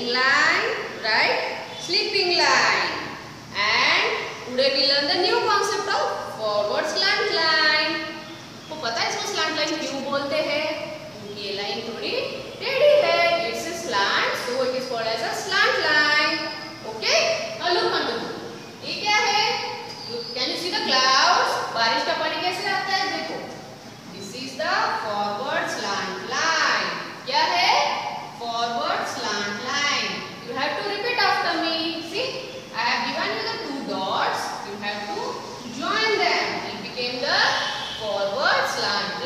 standing line, right? Sleeping line. And today we learn the new concept of forward slant line. आपको पता है इसको slant line क्यों बोलते हैं? क्योंकि ये लाइन थोड़ी टेढ़ी है. It's a slant, so it is called as a slant line. Okay? Now look on the book. ये क्या है? Can you see the clouds? बारिश का पानी कैसे आता है? देखो. This is the forward slant line. क्या है? Forward slant line. You have to repeat after me. See, I have given you the two dots. You have to join them. It became the forward slant